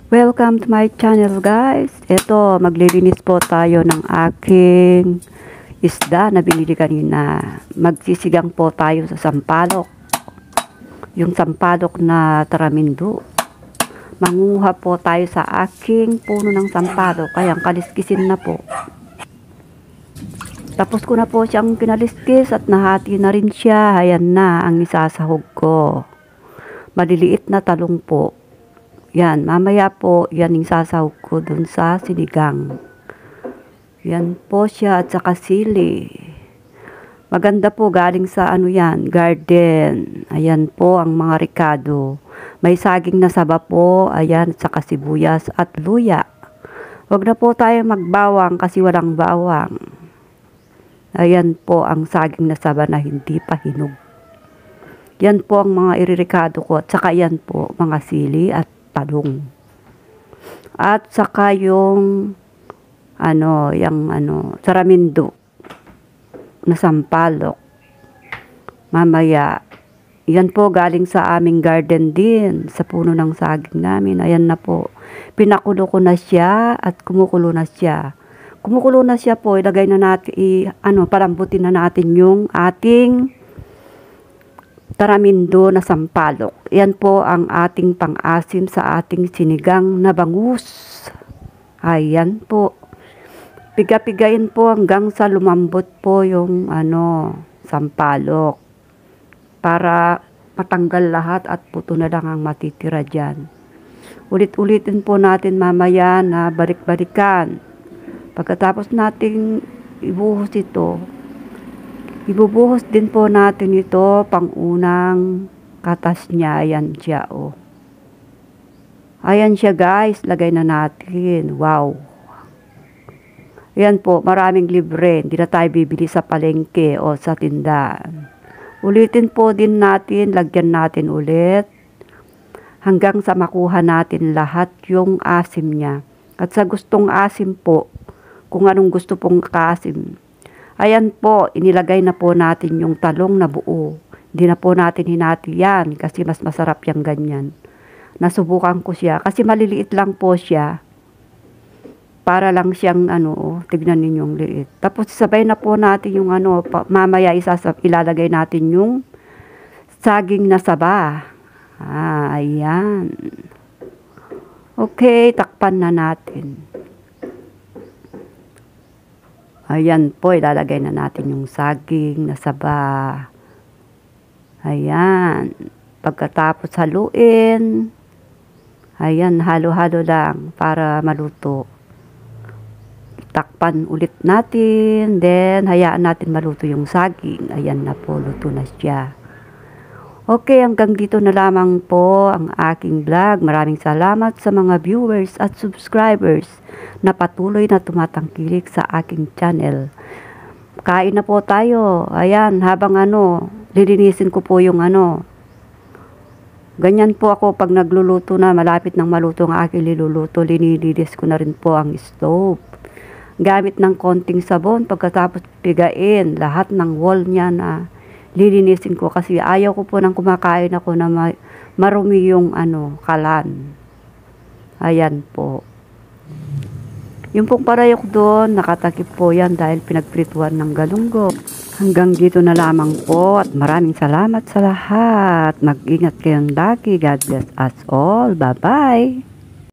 Welcome to my channel guys. Ito, maglilinis po tayo ng aking isda na binili kanina. Magsisigang po tayo sa sampalok. Yung sampalok na taramindo. Manguha po tayo sa aking puno ng sampalok. Kaya kaliskisin na po. Tapos ko na po siyang kinaliskis at nahati na rin siya. Ayan na ang isasahog ko. Maliliit na talong po. Yan, mamaya po, yan yung sasahog ko dun sa sinigang. Yan po siya at saka sili. Maganda po, galing sa ano yan, garden. Ayan po ang mga ricado. May saging na saba po, ayan, at saka sibuyas at luya. Huwag na po tayo magbawang kasi walang bawang. Ayan po ang saging na saba na hindi pa hinog. Yan po ang mga iririkado ko. At saka yan po, mga sili at talong. At saka yung taramindo na sampalok. Mamaya, yan po galing sa aming garden din, sa puno ng saging namin. Ayan na po. Pinakulo ko na siya at kumukulo na siya. Kumukulo na siya po, ilagay na natin, palambutin na natin yung ating taramindo na sampalok. Yan po ang ating pang-asim sa ating sinigang na bangus. Ayan po. Piga-pigayin po hanggang sa lumambot po yung sampalok. Para matanggal lahat at puto na lang ang matitira dyan. Ulit-ulitin po natin mamaya na balik-balikan. Pagkatapos nating ibuhos ito, ibubuhos din po natin ito pang unang katas niya. Ayan siya, oh. Ayan siya guys, lagay na natin. Wow. Ayan po, maraming libre. Hindi na tayo bibili sa palengke o sa tindahan. Ulitin po din natin, lagyan natin ulit. Hanggang sa makuha natin lahat yung asim niya. At sa gustong asim po, kung anong gusto pong kaasim. Ayan po, inilagay na po natin yung talong na buo. Hindi na po natin hinati yan kasi mas masarap yung ganyan. Nasubukan ko siya kasi maliliit lang po siya. Para lang siyang tignan ninyong liit. Tapos sabay na po natin yung mamaya ilalagay natin yung saging na saba. Ayan. Okay, takpan na natin. Ayan po, ilalagay na natin yung saging na saba. Ayan. Pagkatapos haluin, ayan, halo-halo lang para maluto. Takpan ulit natin, then hayaan natin maluto yung saging. Ayan na po, luto na siya. Okay, hanggang dito na lamang po ang aking vlog. Maraming salamat sa mga viewers at subscribers na patuloy na tumatangkilik sa aking channel. Kain na po tayo. Ayan, habang lilinisin ko po yung Ganyan po ako pag nagluluto na, malapit ng maluto ang aking niluluto, linilinis ko na rin po ang stove. Gamit ng konting sabon, pagkatapos pigain lahat ng wall niya na lilinisin ko kasi ayaw ko po nang kumakain ako na marumi yung kalan. Ayan po. Yung pong parayok doon, nakatakip po yan dahil pinagprituan ng galunggong. Hanggang dito na lamang po at maraming salamat sa lahat. Mag-ingat kayong lagi. God bless us all. Bye-bye.